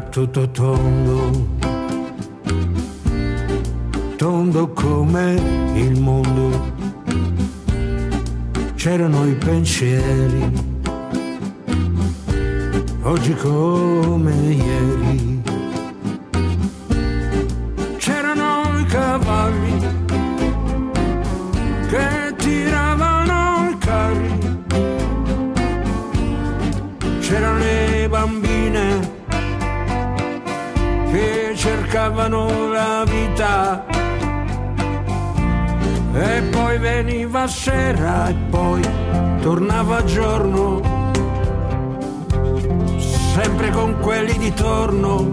tutto tondo, tondo come il mondo. C'erano i pensieri, oggi come ieri. C'erano i cavalli che tiravano i carri, c'erano le bambine che cercavano la vita. E poi veniva sera e poi tornava giorno, sempre con quelli di torno.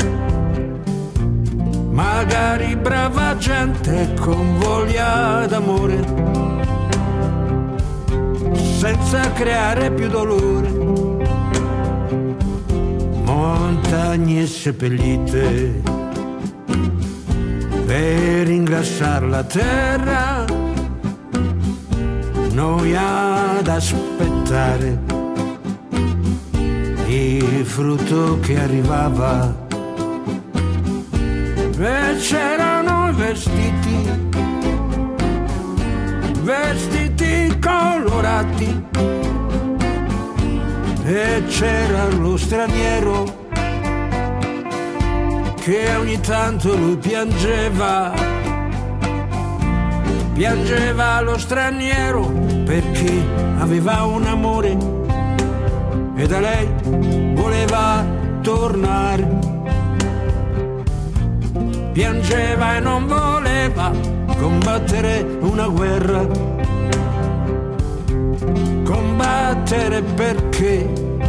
Magari brava gente con voglia d'amore, senza creare più dolore. Montagne seppellite per ingrassare la terra, noi ad aspettare il frutto che arrivava. E c'erano i vestiti, vestiti colorati, e c'era lo straniero che ogni tanto lui piangeva. Piangeva lo straniero perché aveva un amore e da lei voleva tornare. Piangeva e non voleva combattere una guerra, combattere perché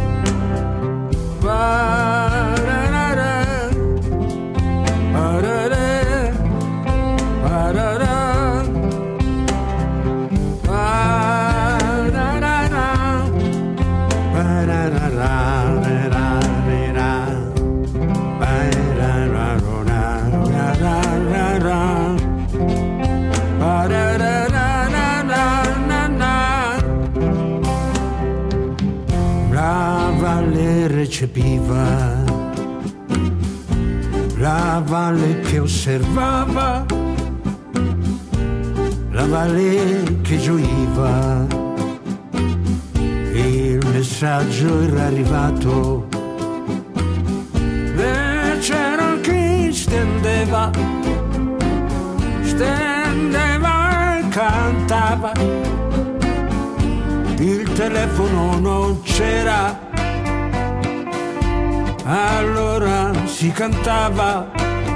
recepiva, la valle che osservava, la valle che gioiva. Il messaggio era arrivato e c'era chi stendeva, stendeva e cantava. Il telefono non c'era, allora si cantava,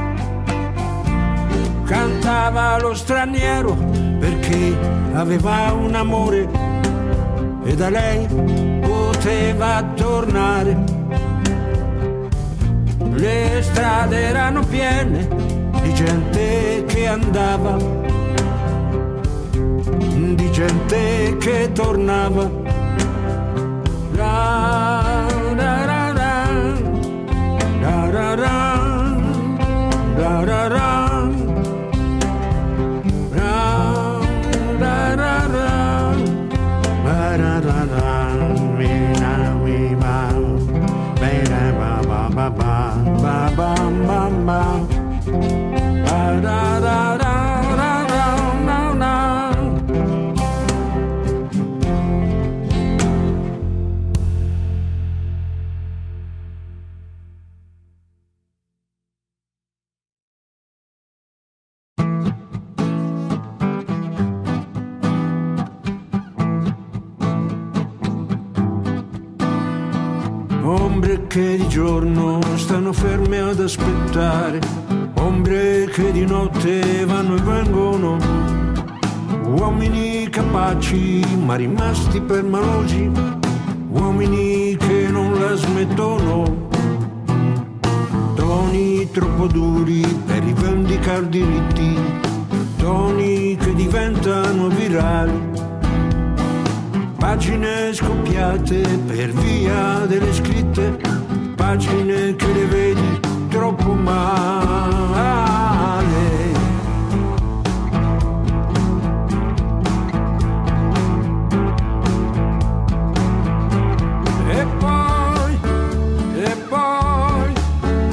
cantava lo straniero perché aveva un amore e da lei poteva tornare. Le strade erano piene di gente che andava, di gente che tornava. La, la, la, ombre che di giorno stanno ferme ad aspettare, ombre che di notte vanno e vengono, uomini capaci ma rimasti permalosi, uomini che non la smettono, toni troppo duri per rivendicare diritti, toni che diventano virali, pagine scoppiate per via delle scritte, pagine che le vedi troppo male. E poi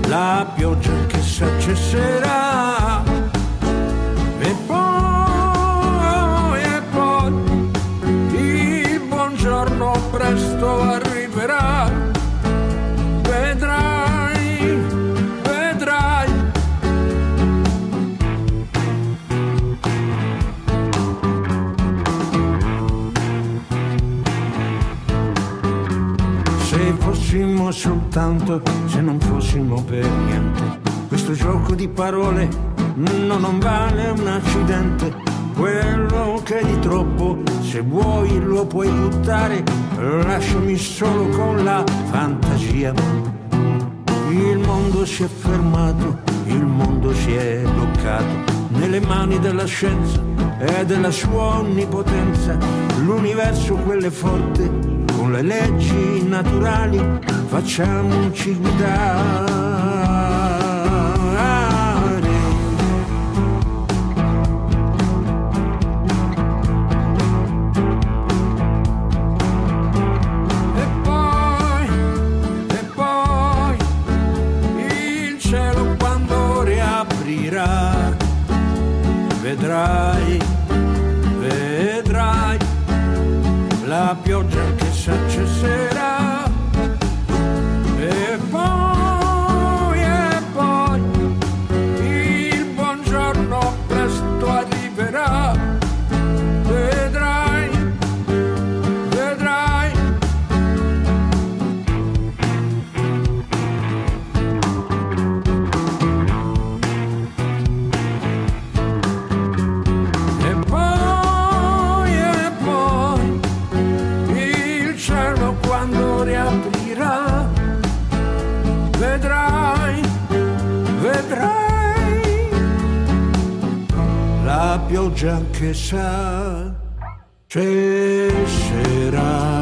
la pioggia che s'accesserà e poi il buongiorno presto arriverà. Vedrai, vedrai. Se fossimo soltanto, se non fossimo per niente, questo gioco di parole non vale un accidente. Quello che è di troppo, se vuoi lo puoi buttare, lasciami solo con la fantasia. Il mondo si è fermato, il mondo si è bloccato nelle mani della scienza e della sua onnipotenza. L'universo, quello è forte, con le leggi naturali facciamoci guidare. E poi il cielo quando riaprirà, vedrai, vedrai la pioggia che s'accesserà e poi il buongiorno presto arriverà. Vedrai, vedrai. E poi il cielo quando riaprirà, vedrai, vedrai la pioggia che s'accesserà.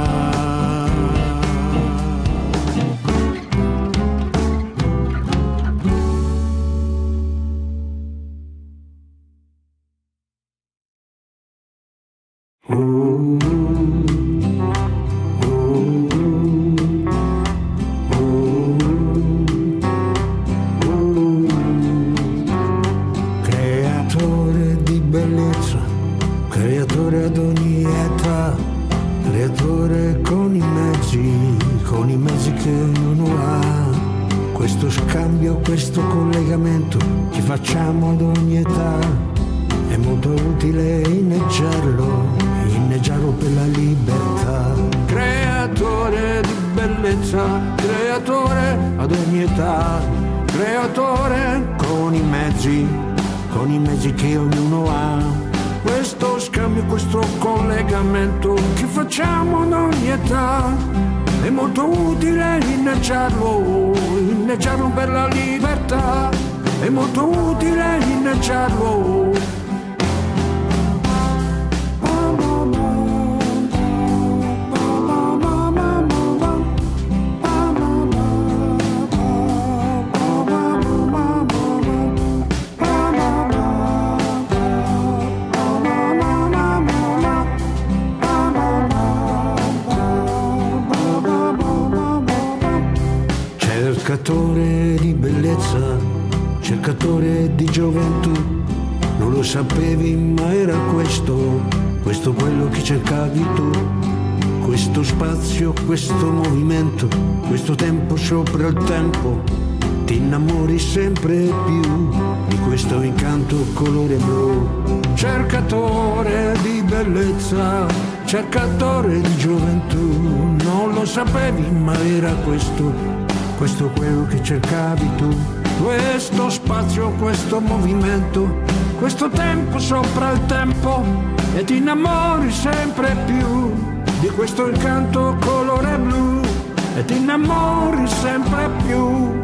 Creatore di bellezza, creatore ad ogni età, creatore con i mezzi che ognuno ha. Questo scambio, questo collegamento ci facciamo ad ogni età. È molto utile inneggiarlo per la libertà. Creatore di bellezza, creatore ad ogni età, creatore con i mezzi che ognuno ha. Questo scambio, questo collegamento che facciamo ad ogni età, è molto utile inneggiarlo per la libertà. È molto utile inneggiarlo. Cercatore di bellezza, cercatore di gioventù, non lo sapevi ma era questo quello che cercavi tu. Questo spazio, questo movimento, questo tempo sopra il tempo, ti innamori sempre più di questo incanto colore blu. Cercatore di bellezza, cercatore di gioventù, non lo sapevi ma era questo quello che cercavi tu. Questo spazio, questo movimento, questo tempo sopra il tempo, e ti innamori sempre più di questo incanto colore blu, e ti innamori sempre più.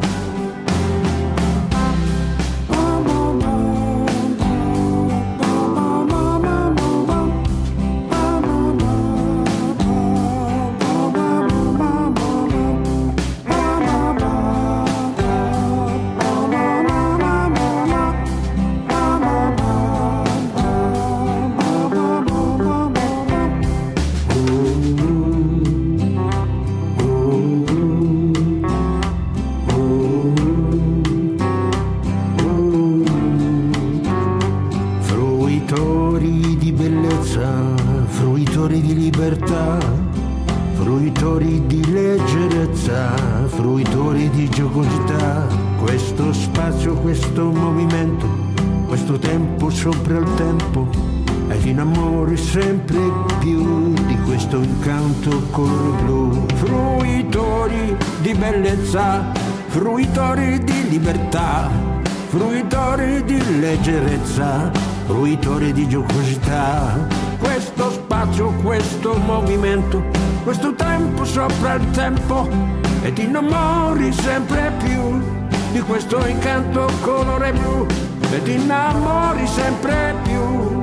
libertà, questo spazio, questo movimento, questo tempo sopra il tempo, e ti innamori sempre più di questo incanto colore blu. Fruitori di bellezza, fruitori di libertà, fruitori di leggerezza, fruitori di giocosità. Questo spazio, questo movimento, questo tempo sopra il tempo, e ti innamori sempre più di questo incanto colore blu, e ti innamori sempre più.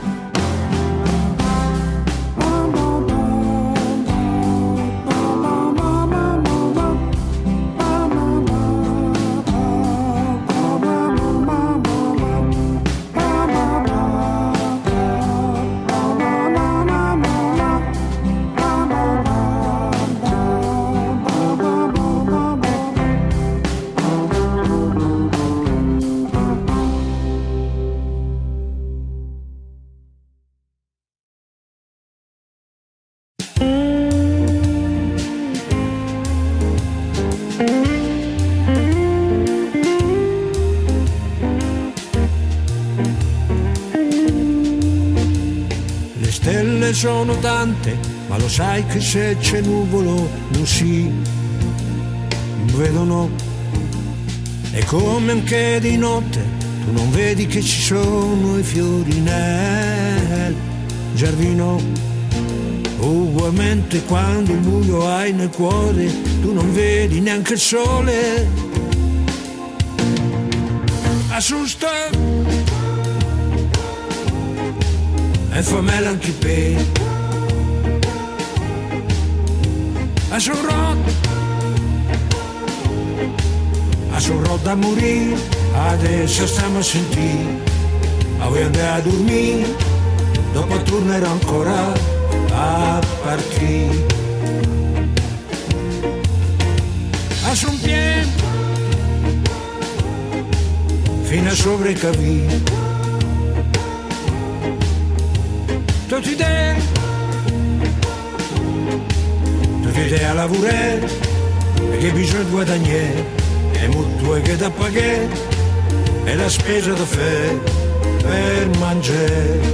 Sono tante, ma lo sai che se c'è nuvolo non si vedono. E come anche di notte tu non vedi che ci sono i fiori nel giardino. Ugualmente quando il buio hai nel cuore tu non vedi neanche il sole. Assusta e famela anche per a sul road da morire, adesso stiamo a sentire, a vuoi andare a dormire, dopo tornerò ancora a partire. A sul piede fino a sovracavire. Tutti idee a lavorare, perché bisogna guadagnare, e mutuo che da pagare, e la spesa da fare per mangiare.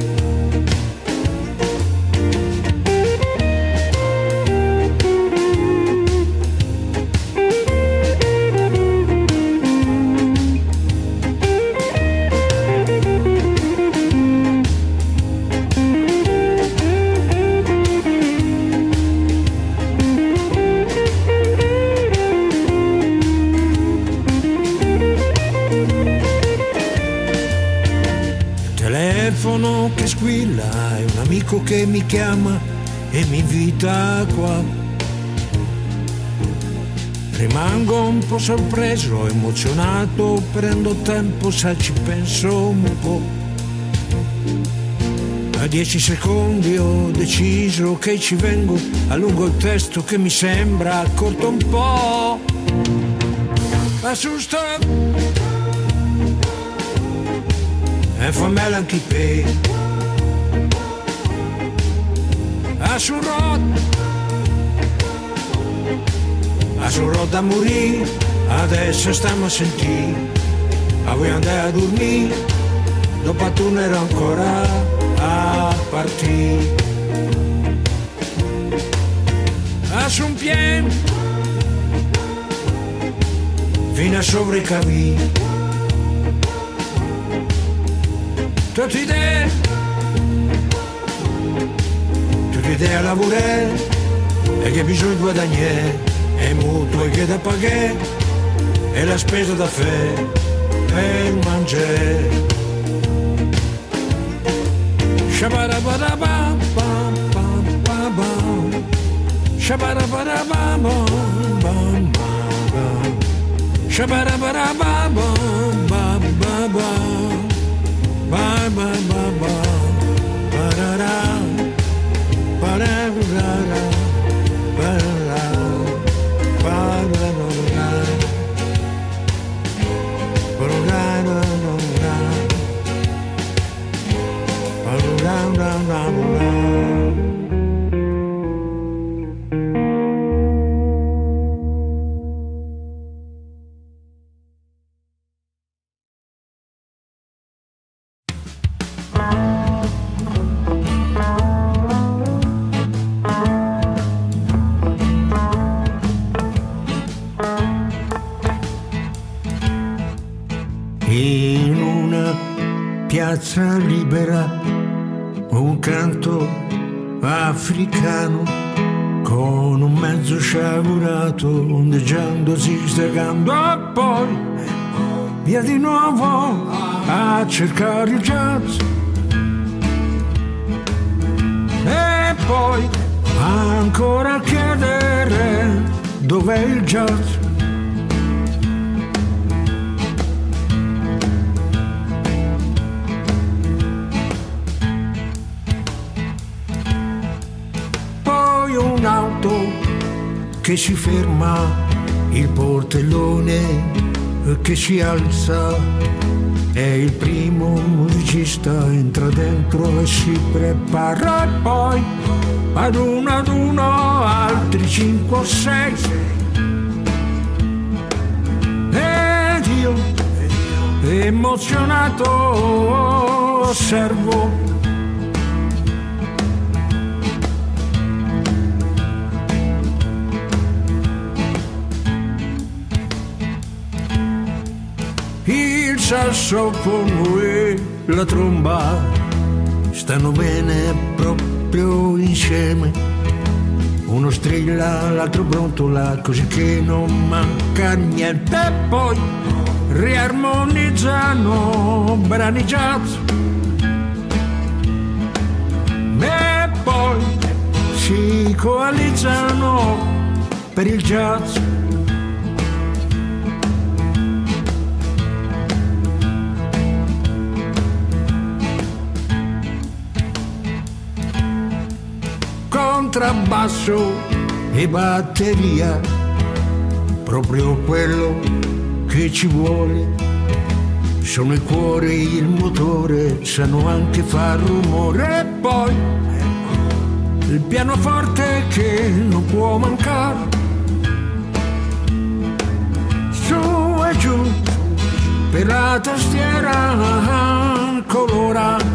Che squilla, è un amico che mi chiama e mi invita qua. Rimango un po' sorpreso, emozionato, prendo tempo, se ci penso un po'. A 10 secondi ho deciso che ci vengo, allungo il testo che mi sembra corto un po'. Assusta e fammela anche per a sul road da morire, adesso stiamo a sentire, a vuoi andare a dormire, dopo tornerò ancora a partire. A su un piede fino a sovracavire. Tutte idee a lavorare, e che bisogna guadagnare, e mutui che da pagare, e la spesa da fare per mangiare. Shabarabadabam bam bam bam bam, shabarabadabam bam bam bam, shabarabadabam bam bam bam bam bam bam bam, ba-da-da. in una piazza libera, un canto africano con un mezzo sciagurato ondeggiando, zigzagando, e poi via di nuovo a cercare il jazz, e poi ancora a chiedere dov'è il jazz. Poi un'auto che si ferma, il portellone che si alza, e il primo musicista entra dentro e si prepara, e poi ad uno altri 5 o 6, ed io emozionato osservo il sassofono e la tromba stanno bene proprio insieme, uno strilla, l'altro brontola, così che non manca niente, e poi riarmonizzano brani jazz, e poi si coalizzano per il jazz. Contrabbasso e batteria, proprio quello che ci vuole, sono il cuore e il motore, sanno anche far rumore, e poi il pianoforte che non può mancare, su e giù per la tastiera colora.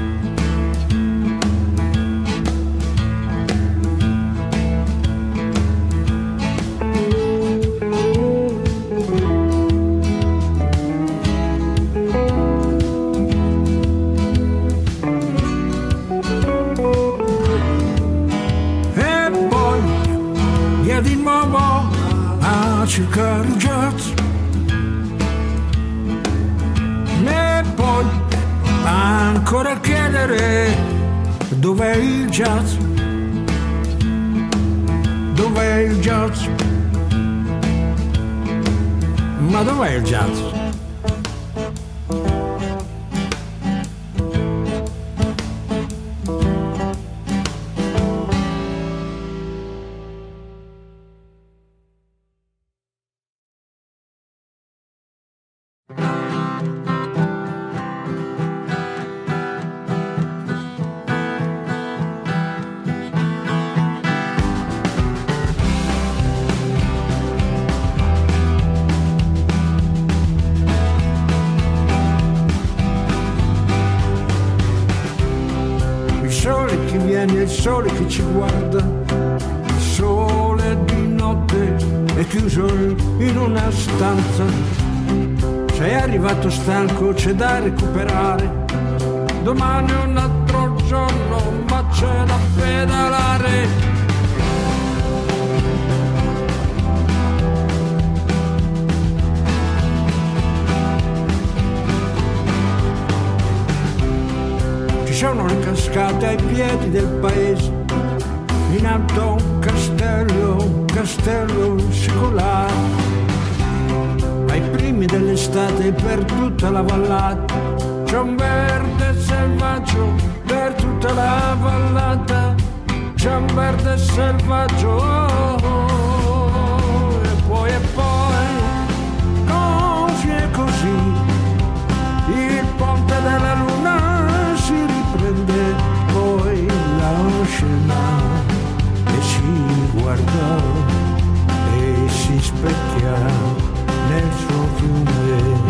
Di nuovo a cercare il jazz, e poi ancora a chiedere dov'è il jazz, dov'è il jazz, ma dov'è il jazz? Il sole che ci guarda, il sole di notte è chiuso in una stanza, sei arrivato stanco, c'è da recuperare, domani è un altro giorno ma c'è da pedalare. Ci sono le cascate ai piedi del paese, in alto un castello secolare, ai primi dell'estate per tutta la vallata, c'è un verde selvaggio per tutta la vallata, c'è un verde selvaggio, e poi così e così, il ponte della luna si riprende, poi la scena e si guarda e si specchia nel suo fiume.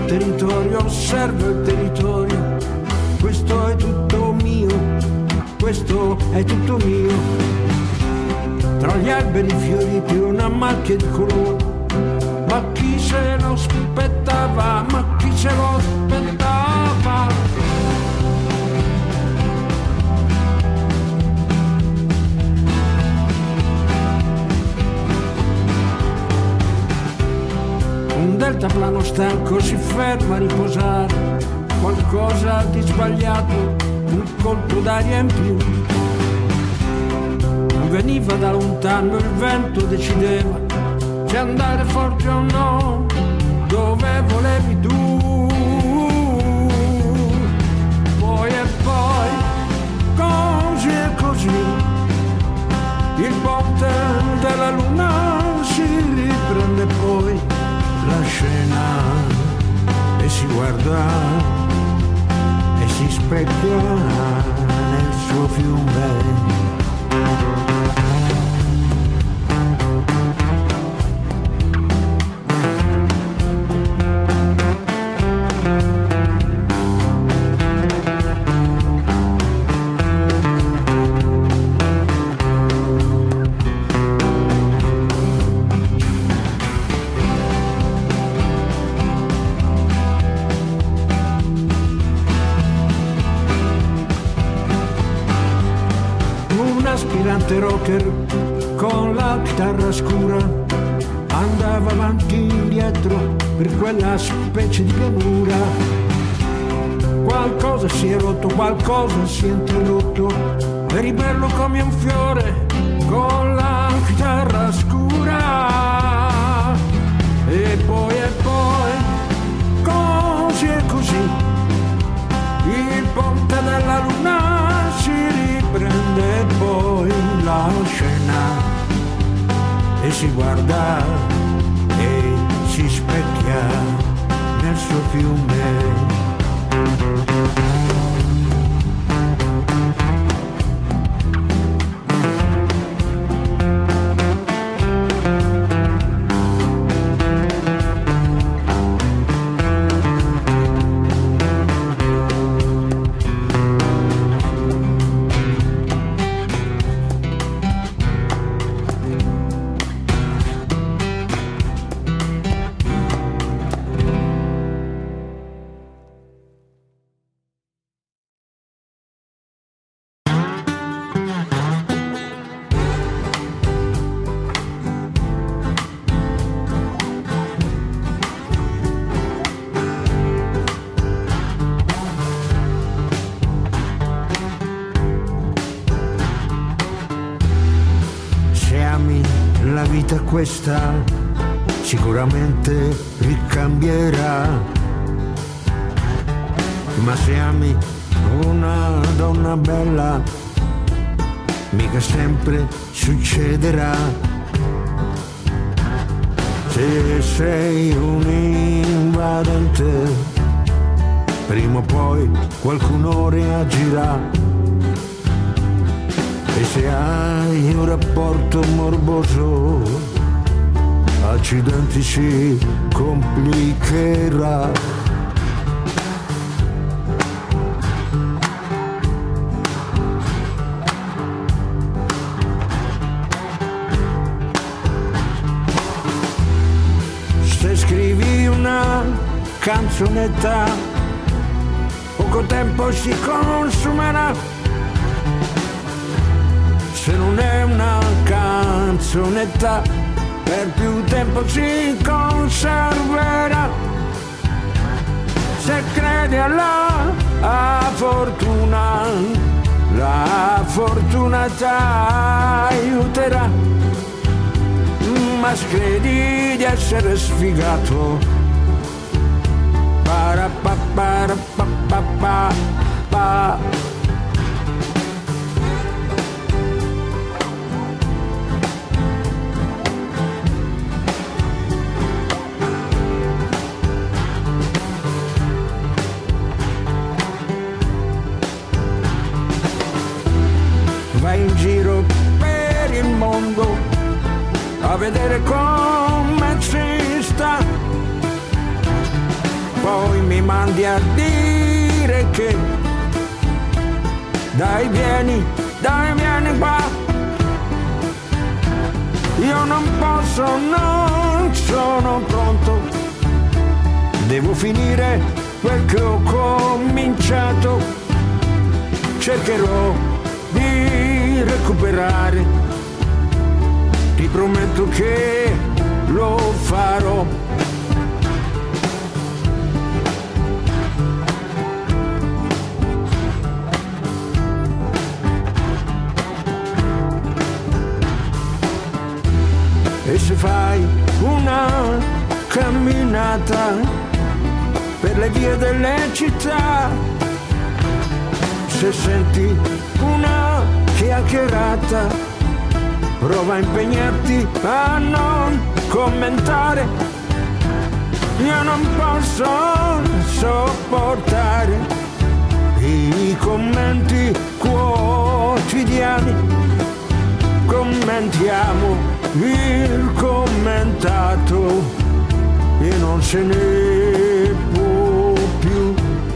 territorio, osservo il territorio. Questo è tutto mio, questo è tutto mio. Tra gli alberi fioriti una macchia di colore. Ma chi se lo aspettava, ma chi se lo aspettava? Un deltaplano stanco si ferma a riposare. Qualcosa di sbagliato, un colpo d'aria in più. Veniva da lontano, il vento decideva se andare forte o no, dove volevi tu. Poi e poi, così e così, il ponte della luna si riprende poi la scena e si guarda e si specchia nel suo fiume. Aspirante rocker con la chitarra scura andava avanti e indietro per quella specie di pianura. Qualcosa si è rotto, qualcosa si è interrotto, eri bello come un fiore con la chitarra scura. E poi così e così, il ponte della luna si riprende poi la scena e si guarda e si specchia nel suo fiume. La vita questa sicuramente ricambierà, ma se ami una donna bella mica sempre succederà. Se sei un invadente prima o poi qualcuno reagirà. E se hai un rapporto morboso, accidenti si complicherà. Se scrivi una canzonetta, poco tempo si consumerà. Se non è una canzonetta, per più tempo si conserverà. Se credi alla fortuna, la fortuna ti aiuterà. Ma se credi di essere sfigato, pa. Vai in giro per il mondo a vedere come ci sta, poi mandi a dire che dai vieni qua. Io non posso, non sono pronto, devo finire quel che ho cominciato, cercherò di recuperare, ti prometto che lo farò. E se fai una camminata per le vie delle città, se senti una chiacchierata, prova a impegnarti a non commentare. Io non posso sopportare i commenti quotidiani. Commentiamo il commentato e non se ne può più.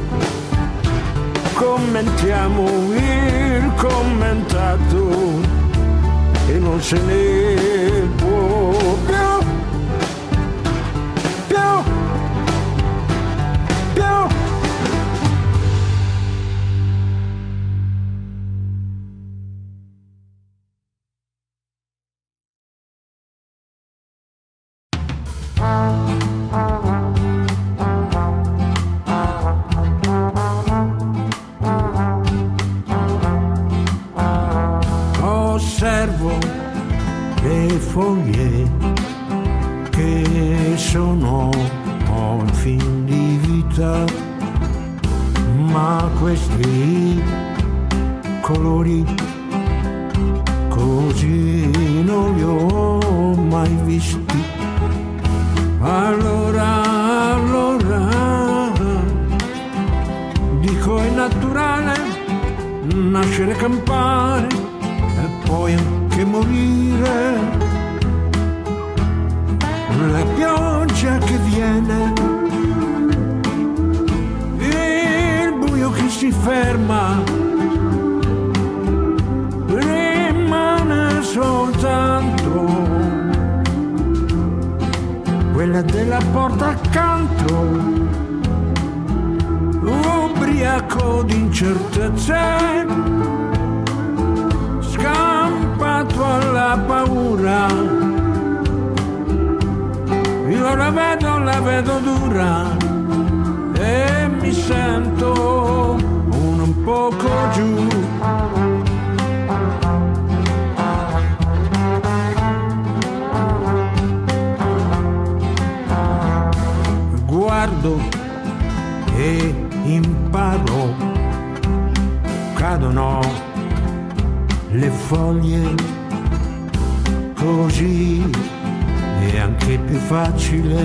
Commentiamo il commentato e non se ne può più. Osservo le foglie che sono un fin di vita, ma questi colori così non li ho mai visti. Allora dico è naturale nascere, campare e poi anche morire. La pioggia che viene, il buio che si ferma, rimane soltanto quella della porta accanto, ubriaco di incertezze, scampato alla paura. Io la vedo dura e mi sento un poco giù. Guardo e imparo, cadono le foglie, così è anche più facile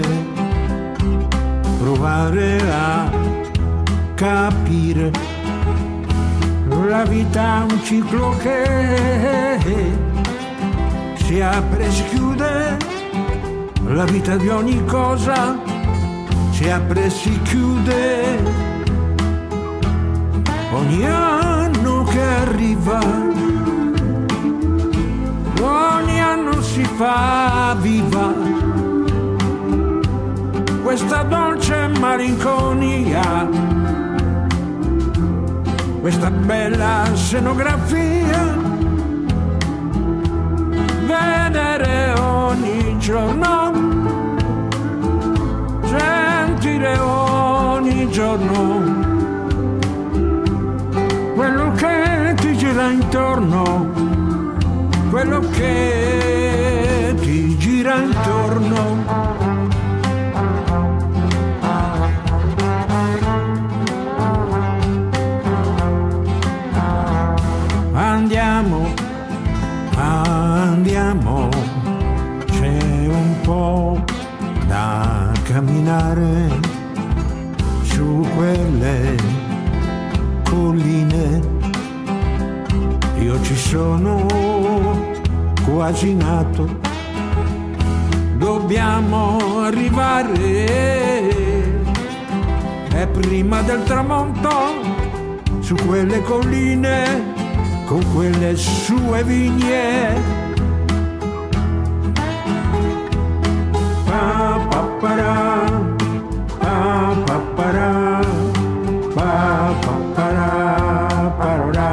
provare a capire. La vita è un ciclo che si apre e si chiude, la vita di ogni cosa si apre e si chiude. Ogni anno che arriva, ogni anno si fa viva questa dolce malinconia, questa bella scenografia. Vedere ogni giorno, sentire ogni giorno quello che ti gira intorno, quello che ti gira intorno. Andiamo, c'è un po' da camminare su quelle colline. Io ci sono quasi nato, dobbiamo arrivare e prima del tramonto su quelle colline con quelle sue vigne. Pa pa para, pa pa para, pa pa para, parora.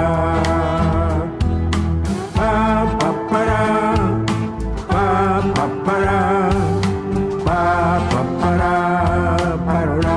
Pa pa para, pa pa para, pa pa para, parora.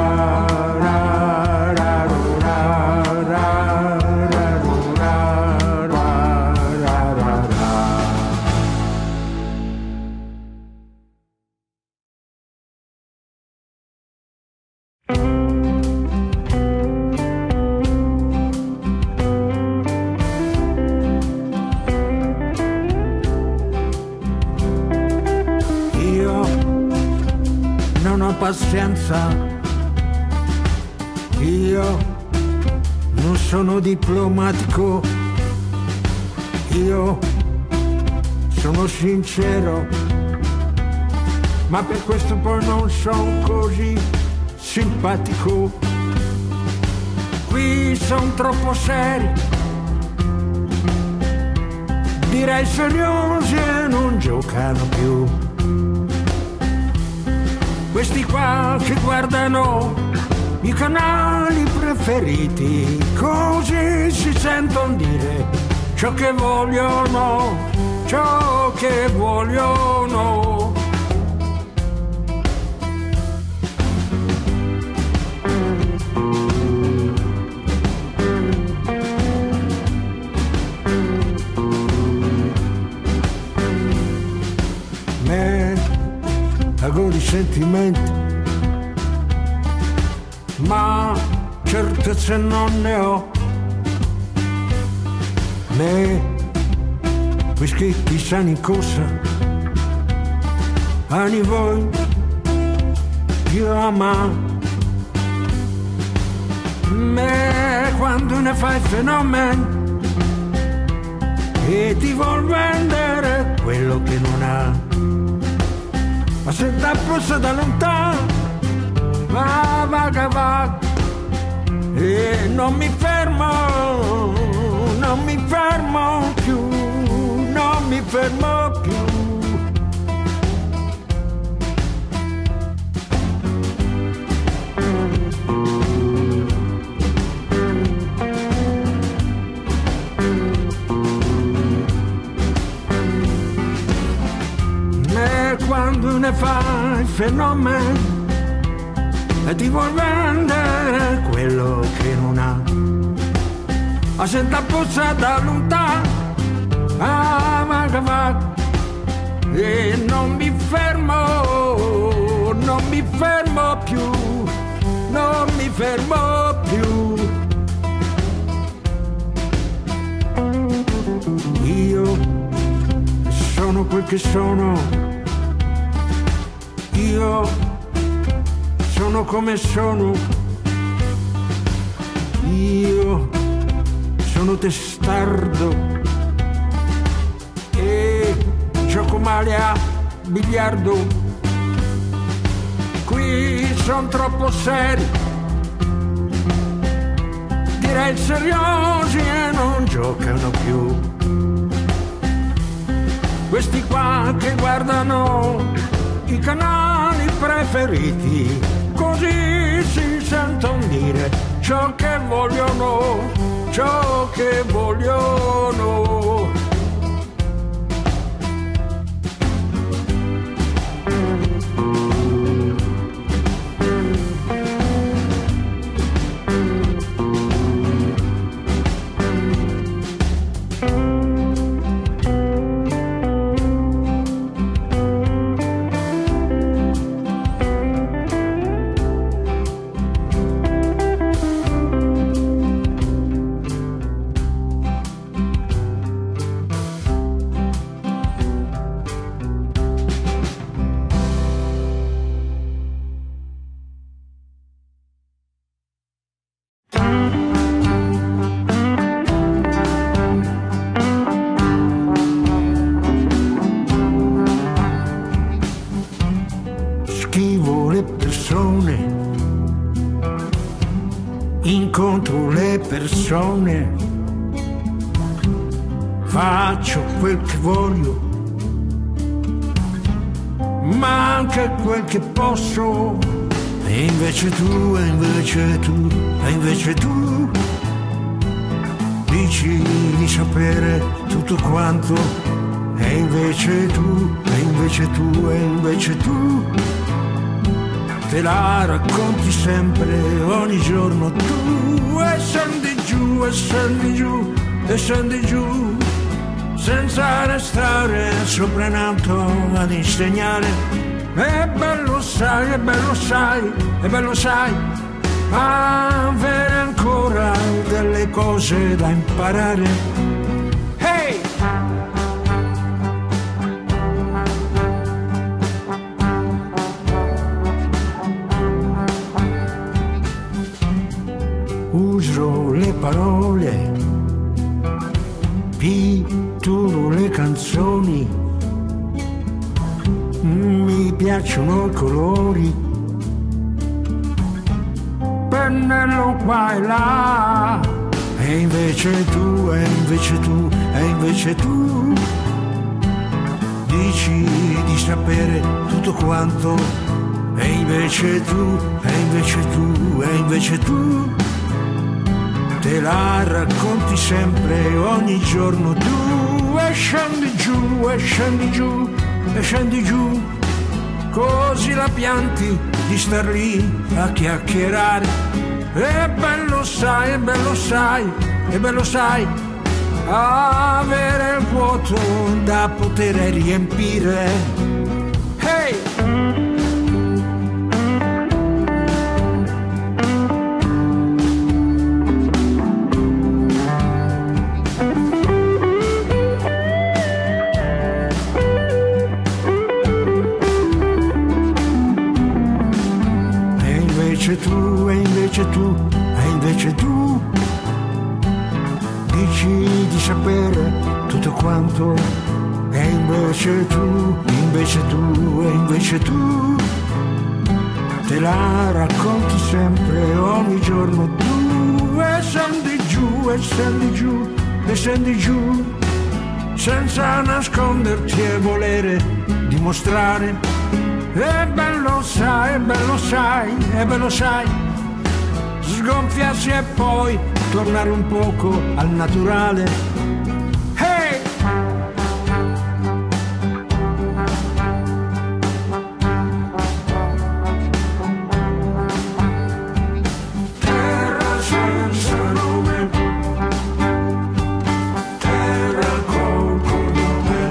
Pazienza, io non sono diplomatico, io sono sincero, ma per questo poi non sono così simpatico. Qui sono troppo seri, direi seriosi e non giocano più. Questi qua che guardano i canali preferiti, così si sentono dire ciò che vogliono, ciò che vogliono. Ago di sentimenti, ma certezze non ne ho. Me whisky chissà in corsa, ani voi più ama. Me quando ne fai fenomeni e ti vuol vendere quello che non ha. Ma se da possa da lontano, va che va, e non mi fermo più, non mi fermo più. Quando ne fai fenomeni e ti vuol vendere quello che non ha, ma se da pozza da lontano, va che va, e non mi fermo più, non mi fermo più. Io sono quel che sono, io sono come sono, io sono testardo e gioco male a biliardo. Qui sono troppo seri, direi seriosi e non giocano più. Questi qua che guardano i canali preferiti, così si sentono dire ciò che vogliono, ciò che vogliono. incontro le persone, faccio quel che voglio, ma anche quel che posso. E invece tu, e invece tu, e invece tu dici di sapere tutto quanto. E invece tu, e invece tu, e invece tu te la racconti sempre, ogni giorno tu. E scendi giù, e scendi giù, e scendi giù, senza restare sopra in alto ad insegnare. E bello sai, e bello sai, e bello sai, avere ancora delle cose da imparare. Hey! Uso le parole, pitturo le canzoni, mi piacciono i colori, pennello qua e là. E invece tu, e invece tu, e invece tu dici di sapere tutto quanto. E invece tu, e invece tu, e invece tu te la racconti sempre, ogni giorno tu. E scendi giù, e scendi giù, e scendi giù, così la pianti di star lì a chiacchierare. E bello sai, e bello sai, e bello sai, avere il vuoto da poter riempire. Hey! Tu, e invece tu, e invece tu dici di sapere tutto quanto. E invece tu, e invece tu, e invece tu te la racconti sempre, ogni giorno tu. E scendi giù, e scendi giù, e scendi giù, senza nasconderti e volere dimostrare. E bello sai, e bello sai, e bello sai, sgonfiarsi e poi tornare un poco al naturale. Hey! Terra senza nome, terra col cognome,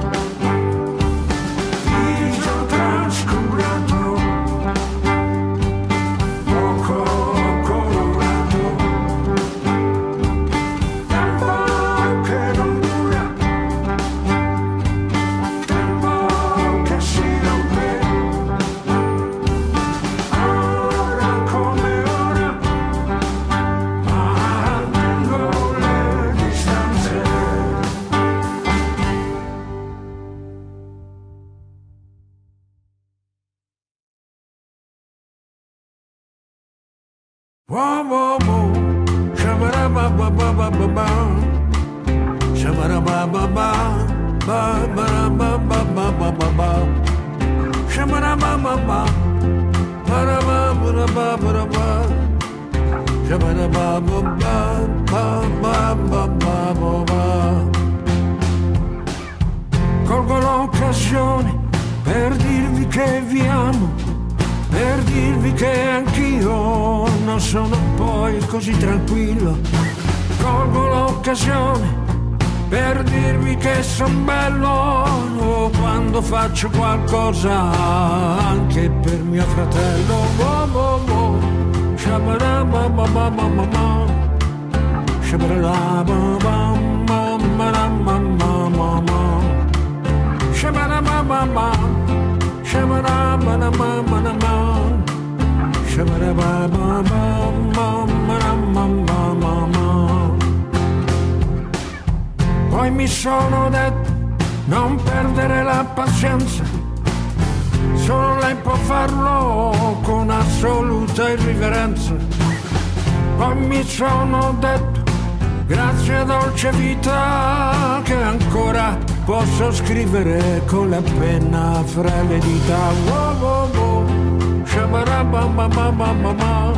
viso trascurato, poco colorato, tempo che non dura, tempo che si rompe, ora come ora, mantengo le distanze. Whoa, whoa, whoa, shabba-da-ba-ba-ba-ba-ba, shabba-da-ba-ba-ba, ba-ba-da-ba-ba-ba-ba-ba, shabba-da-ba-ba-ba, ba-da-ba-ba-ba-ba-ba, shabba-da-ba-ba-ba, ba-ba-ba-ba-ba. Colgo l'occasione per dirvi che vi amo, per dirvi che anch'io non sono poi così tranquillo. Colgo l'occasione per dirvi che son bello quando faccio qualcosa anche per mio fratello. Oh, oh, oh. Shabba-da-ba-ba-ba-ba-ba, shabba-da-ba-ba-ba-ba-ba-ba, shabba-da-ba-ba-ba, shabba-da-ba-da-ba-ba-ba, shabba-da-ba-ba-ba-ba-ba-ba-ba. Poi mi sono detto non perdere la pazienza, solo lei può farlo con assoluta irriverenza. Poi mi sono detto, grazie dolce vita, che ancora posso scrivere con la penna fra le dita. Wow, wow, wow. Shabarabamamamamama,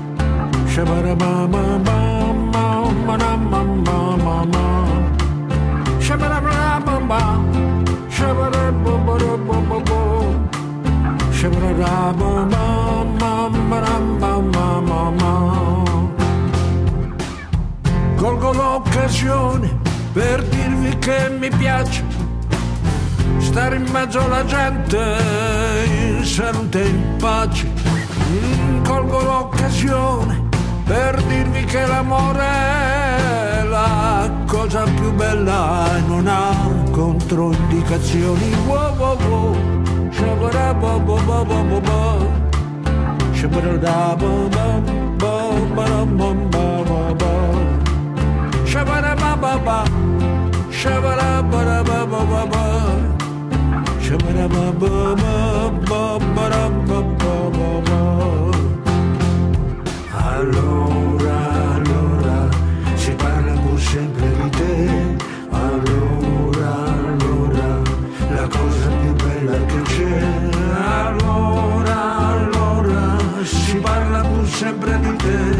shabarabamamamamamamamama, shabarabamamama, shabarabamamamamama, shabarabamamamamamama. Colgo l'occasione per dirvi che mi piace stare in mezzo alla gente in salute e in pace. Colgo l'occasione per dirvi che l'amore è la cosa più bella e non ha controindicazioni. Wow, wow, wow. Shabarabababababa, shabarabababababababa, shabarabababa, shabarabababababa, shabarababababababa. Allora, allora, si parla pur sempre di te. Allora, allora, la cosa più bella che c'è. Allora, allora, si parla pur sempre di te.